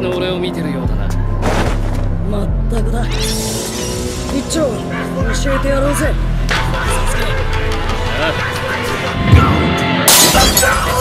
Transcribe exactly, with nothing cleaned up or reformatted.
の俺を見てるようだな。 まったくだ。一丁教えてやろうぜ。 ああ。